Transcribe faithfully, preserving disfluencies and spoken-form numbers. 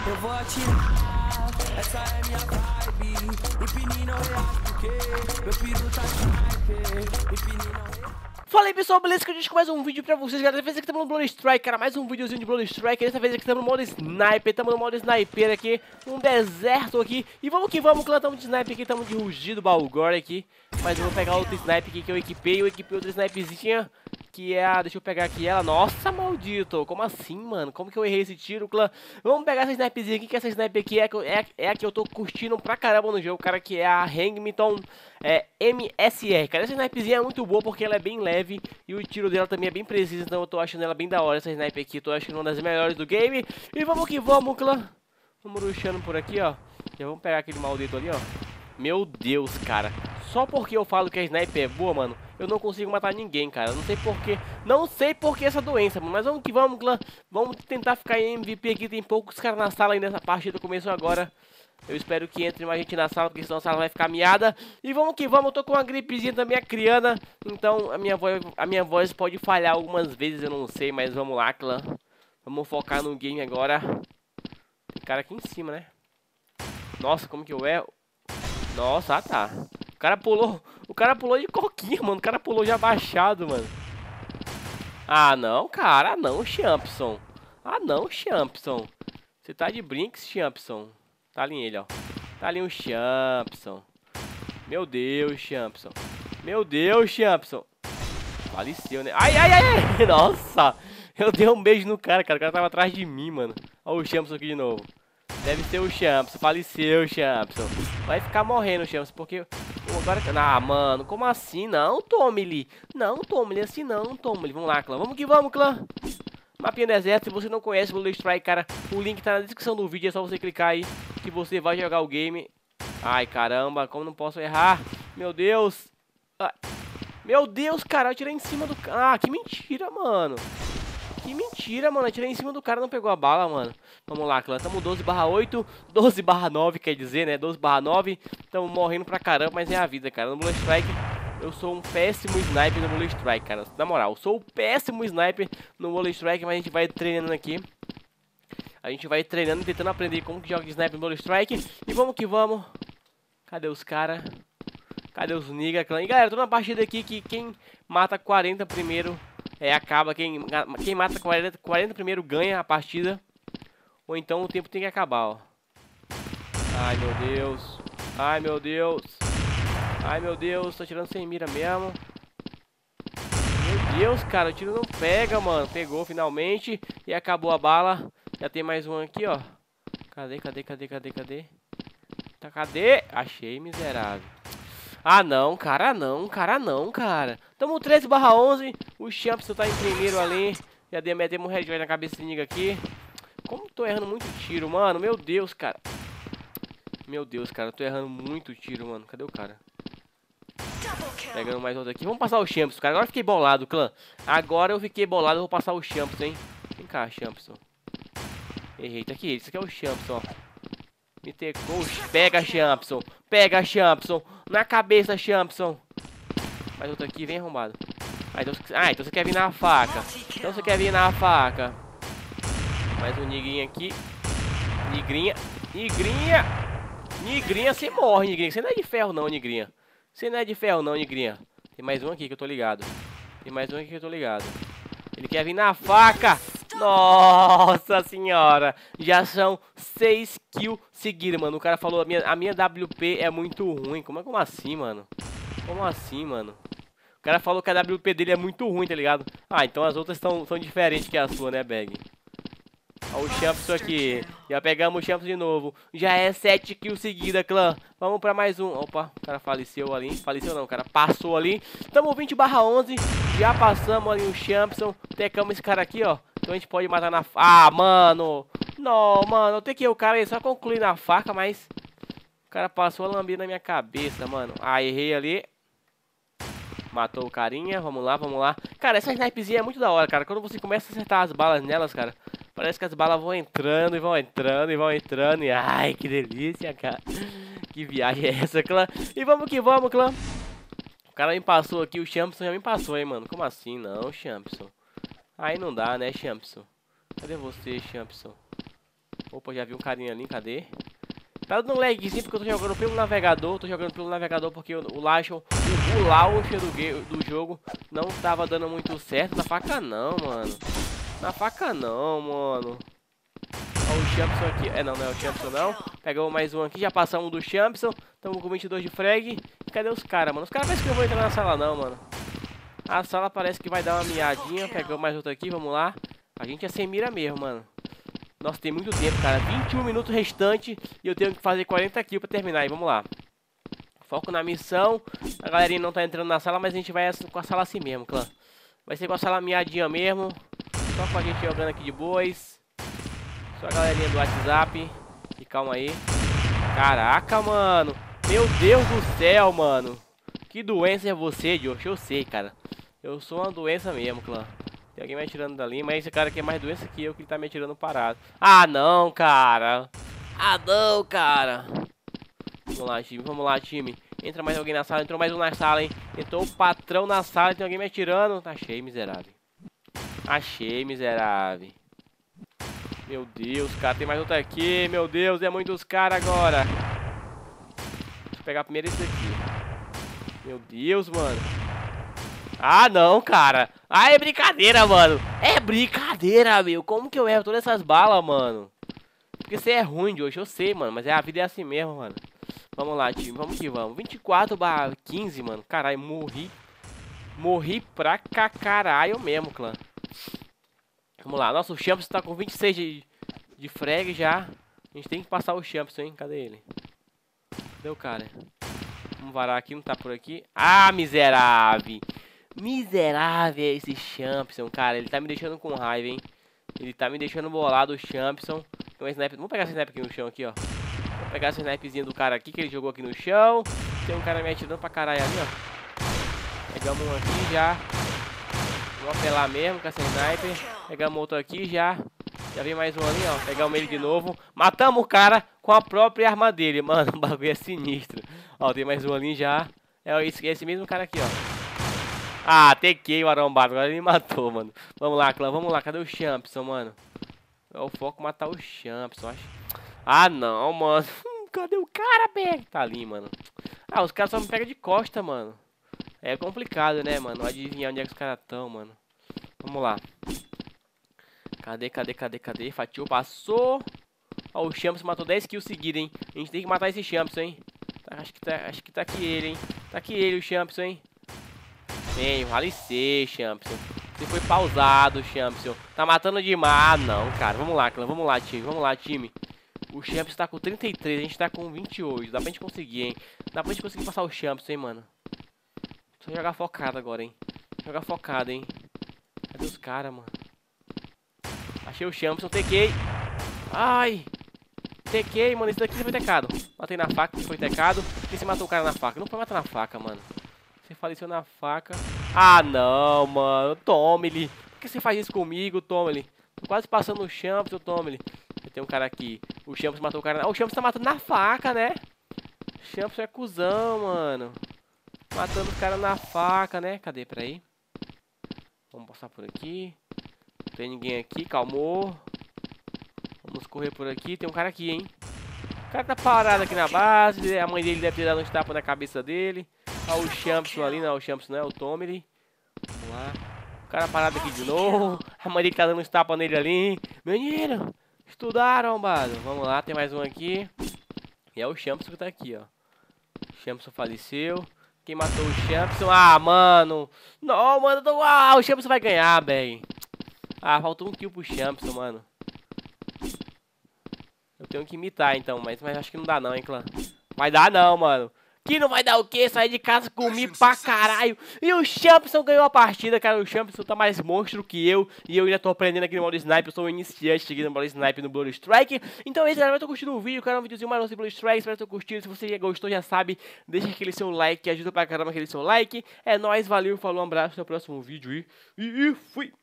Eu vou atirar, essa é minha vibe. Empine não reage porque meu piru tá sniper. Empine não reage. Fala aí pessoal, beleza? Que a gente começa um vídeo pra vocês, galera. Dessa vez aqui estamos no Blood Strike, cara. Mais um videozinho de Blood Strike. Dessa vez aqui estamos no modo Sniper. Estamos no modo Sniper aqui, um deserto aqui. E vamos que vamos, clã. Estamos de Sniper aqui, estamos de Rugido Balgore aqui. Mas eu vou pegar outro Sniper aqui que eu equipei. Eu equipei outra Sniperzinha, que é a... Deixa eu pegar aqui ela. Nossa, maldito. Como assim, mano? Como que eu errei esse tiro, clã? Vamos pegar essa Sniperzinha aqui, que essa Sniper aqui é, é, é a que eu tô curtindo pra caramba no jogo, cara. Que é a Remington é, M S R, cara. Essa Sniperzinha é muito boa porque ela é bem leve e o tiro dela também é bem preciso. Então eu tô achando ela bem da hora, essa Sniper aqui. Tô achando uma das melhores do game. E vamos que vamos, clã. Vamos rushando por aqui, ó. Já vamos pegar aquele maldito ali, ó. Meu Deus, cara. Só porque eu falo que a Sniper é boa, mano, eu não consigo matar ninguém, cara. Não sei porquê. Não sei porquê essa doença, mano. Mas vamos que vamos, clã. Vamos tentar ficar em M V P aqui. Tem poucos caras na sala ainda. Essa partida começou agora. Eu espero que entre mais gente na sala, porque senão a sala vai ficar miada. E vamos que vamos, eu tô com uma gripezinha também acriana. Então a minha, voz, a minha voz pode falhar algumas vezes, eu não sei. Mas vamos lá, clã. Vamos focar no game agora. Tem cara aqui em cima, né? Nossa, como que eu é? Nossa, ah tá. O cara pulou, o cara pulou de coquinha, mano. O cara pulou já baixado, mano. Ah não, cara, ah não, Champson. Ah não, Champson. Você tá de brinks, Champson. Tá ali ele, ó. Tá ali o Champson. Meu Deus, Champson. Meu Deus, Champson. Faleceu, né? Ai, ai, ai, ai. Nossa. Eu dei um beijo no cara, cara. O cara tava atrás de mim, mano. Olha o Champson aqui de novo. Deve ser o Champson. Faleceu, Champson. Vai ficar morrendo o Champson, porque... Agora... Ah, mano. Como assim? Não, Tommy. Não, Tommy. Assim não, Tommy. Vamos lá, clã. Vamos que vamos, clã. Mapinha deserto, se você não conhece o Blood Strike, cara, o link tá na descrição do vídeo, é só você clicar aí que você vai jogar o game. Ai, caramba, como não posso errar? Meu Deus. Ai. Meu Deus, cara, eu tirei em cima do... Ah, que mentira, mano. Que mentira, mano, eu tirei em cima do cara, não pegou a bala, mano. Vamos lá, clã, tamo doze barra oito, doze barra nove, quer dizer, né, doze barra nove. Tamo morrendo pra caramba, mas é a vida, cara. No Blood Strike... Eu sou um péssimo sniper no Blood Strike, cara. Na moral, eu sou um péssimo sniper no Blood Strike, mas a gente vai treinando aqui. A gente vai treinando, tentando aprender como que joga sniper no Blood Strike. E vamos que vamos. Cadê os caras? Cadê os nigga, clã? E galera, tô numa partida aqui que quem mata quarenta primeiro é, acaba. Quem, quem mata quarenta, quarenta primeiro ganha a partida. Ou então o tempo tem que acabar, ó. Ai, meu Deus. Ai, meu Deus. Ai, meu Deus, tô tirando sem mira mesmo. Meu Deus, cara, o tiro não pega, mano. Pegou finalmente e acabou a bala. Já tem mais um aqui, ó. Cadê, cadê, cadê, cadê, cadê? Tá, cadê? Achei, miserável. Ah, não, cara, não, cara, não, cara. Tamo treze barra onze. O Champson tá em primeiro ali. Já dei metemos um headshot na cabeça do nigga aqui. Como tô errando muito tiro, mano. Meu Deus, cara. Meu Deus, cara, eu tô errando muito tiro, mano. Cadê o cara? Pegando mais outro aqui. Vamos passar o Champson, cara. Agora eu fiquei bolado, clã. Agora eu fiquei bolado. Eu vou passar o Champson, hein. Vem cá, Champson. Errei. Tá aqui. Esse aqui é o Champson, ó. Me tecou. Pega, Champson. Pega, Champson. Na cabeça, Champson. Mais outro aqui. Vem arrombado. Ah então, ah, então você quer vir na faca. Então você quer vir na faca. Mais um nigrinha aqui. Nigrinha. Nigrinha. Nigrinha, você morre, nigrinha. Você não é de ferro, não, nigrinha. Você não é de ferro não, nigrinha. Tem mais um aqui que eu tô ligado. Tem mais um aqui que eu tô ligado. Ele quer vir na faca. Nossa senhora. Já são seis kills seguidas, mano. O cara falou, a minha, a minha W P é muito ruim. Como é como assim, mano? Como assim, mano? O cara falou que a W P dele é muito ruim, tá ligado? Ah, então as outras são, são diferentes que a sua, né, Bag? Olha o Champson aqui. Já pegamos o Champson de novo. Já é sete kills seguida, clã. Vamos pra mais um. Opa, o cara faleceu ali. Faleceu não, o cara passou ali. Tamo vinte barra onze. Já passamos ali o Champson. Tecamos esse cara aqui, ó. Então a gente pode matar na... Ah, mano. Não, mano. Eu tenho que ir o cara aí só concluir na faca, mas... O cara passou a lambida na minha cabeça, mano. Ah, errei ali. Matou o carinha. Vamos lá, vamos lá. Cara, essa snipezinha é muito da hora, cara. Quando você começa a acertar as balas nelas, cara... Parece que as balas vão entrando e vão entrando e vão entrando. E ai, que delícia, cara. Que viagem é essa, clã? E vamos que vamos, clã. O cara me passou aqui, o Champson já me passou, hein, mano. Como assim? Não, Champson. Aí não dá, né, Champson? Cadê você, Champson? Opa, já vi um carinha ali, cadê? Tá dando um lagzinho porque eu tô jogando pelo navegador. Tô jogando pelo navegador porque o, o launcher, o, o launcher do, game, do jogo não tava dando muito certo. Na faca não, mano. Na faca não, mano. Ó, o Champson aqui. É, não, não é o Champson não. Pegamos mais um aqui, já passamos do Champson. Tamo com vinte e dois de frag. E cadê os caras, mano? Os caras parecem que eu vou entrar na sala não, mano. A sala parece que vai dar uma miadinha. Pegamos mais outro aqui, vamos lá. A gente é sem mira mesmo, mano. Nossa, tem muito tempo, cara. vinte e um minutos restante e eu tenho que fazer quarenta kills pra terminar. E vamos lá. Foco na missão. A galerinha não tá entrando na sala, mas a gente vai com a sala assim mesmo, clã. Vai ser com a sala miadinha mesmo. Só com a gente jogando aqui de boas. Só a galerinha do WhatsApp. E calma aí. Caraca, mano. Meu Deus do céu, mano. Que doença é você, Josh? Eu sei, cara. Eu sou uma doença mesmo, clã. Tem alguém me atirando dali, mas esse cara aqui é mais doença que eu, que ele tá me atirando parado. Ah, não, cara. Ah, não, cara. Vamos lá, time. Vamos lá, time. Entra mais alguém na sala. Entrou mais um na sala, hein. Entrou o patrão na sala. Tem alguém me atirando. Achei, miserável. Achei, miserável. Meu Deus, cara. Tem mais outro aqui. Meu Deus, é muitos caras agora. Deixa eu pegar primeiro esse aqui. Meu Deus, mano. Ah, não, cara. Ah, é brincadeira, mano. É brincadeira, meu. Como que eu erro todas essas balas, mano? Porque você é ruim de hoje, eu sei, mano. Mas é, a vida é assim mesmo, mano. Vamos lá, time. Vamos que vamos. vinte e quatro barra quinze, mano. Caralho, morri. Morri pra cá, caralho mesmo, clã. Vamos lá. Nossa, o Champson tá com vinte e seis de, de frag já. A gente tem que passar o Champson, hein? Cadê ele? Cadê o cara? Vamos varar aqui, não tá por aqui. Ah, miserável. Miserável esse Champson, cara. Ele tá me deixando com raiva, hein. Ele tá me deixando bolado, o Champson. Tem um sniper. Vamos pegar esse sniper aqui no chão, aqui, ó. Vamos pegar esse sniperzinho do cara aqui, que ele jogou aqui no chão. Tem um cara me atirando pra caralho ali, ó. Pegamos um aqui já. Vamos apelar mesmo com essa sniper. Pegamos outro aqui já. Já vem mais um ali, ó. Pegamos ele de novo. Matamos o cara com a própria arma dele. Mano, o bagulho é sinistro. Ó, tem mais um ali já. É esse, esse mesmo cara aqui, ó. Ah, tequei o arrombado. Agora ele me matou, mano. Vamos lá, clã. Vamos lá. Cadê o Champson, mano? É o foco matar o Champson, acho. Ah, não, mano. Cadê o cara, velho? Tá ali, mano. Ah, os caras só me pegam de costa, mano. É complicado, né, mano? Adivinhar onde é que os caras estão, mano. Vamos lá. Cadê, cadê, cadê, cadê? Fatiou, passou. Ó, o Champson matou dez kills seguidos, hein? A gente tem que matar esse Champson, hein? Tá, acho, que tá, acho que tá aqui ele, hein? Tá aqui ele, o Champson, hein? Bem, vale ser, Champson. Você foi pausado, Champson. Tá matando demais. Ah, não, cara. Vamos lá, clã. Vamos lá, time. Vamos lá, time. O Champson tá com trinta e três. A gente tá com vinte e oito. Dá pra gente conseguir, hein? Dá pra gente conseguir passar o Champson, hein, mano? Só jogar focado agora, hein? Jogar focado, hein? Cadê os caras, mano? Achei o Champson. Tequei. Ai. Tequei, mano. Esse daqui foi tecado. Matei na faca, que foi tecado. Quem se matou o cara na faca? Não foi matar na faca, mano. Você faleceu na faca. Ah, não, mano. Tome-lhe. Por que você faz isso comigo, Tome-lhe? Tô quase passando o Champson, Tome-lhe. Tem um cara aqui. O Champson matou o cara. Na... Oh, o Champson tá matando na faca, né? O Champson é cuzão, mano. Matando os caras na faca, né? Cadê? Peraí. Vamos passar por aqui. Não tem ninguém aqui. Calmou. Vamos correr por aqui. Tem um cara aqui, hein? O cara tá parado aqui na base. A mãe dele deve ter dado um tapa na cabeça dele. Olha o Champson ali, não, o Champson não é o Tommy. Vamos lá. O cara parado aqui de novo. A mãe dele tá dando uns tapas nele ali. Menino, estudaram, arrombado. Vamos lá, tem mais um aqui. E é o Champson que tá aqui, ó. O Champson faleceu. Quem matou o Champson? Ah, mano. Não, mano. Tô... Ah, o Champson vai ganhar, velho. Ah, faltou um kill pro Champson, mano. Eu tenho que imitar, então. Mas, mas acho que não dá não, hein, clã. Vai dar não, mano. Que não vai dar o quê? Sair de casa, comi pra caralho. E o Champson ganhou a partida, cara. O Champson tá mais monstro que eu. E eu ainda tô aprendendo aqui no modo sniper. Eu sou um iniciante aqui no modo sniper no Blood Strike. Então é isso, galera. Eu tô curtindo o vídeo. Cara, um videozinho mais no Blood Strike. Espero que você tenha curtido. Se você já gostou, já sabe. Deixa aquele seu like, que ajuda pra caramba aquele seu like. É nóis, valeu, falou, um abraço. Até o próximo vídeo e, e, e fui.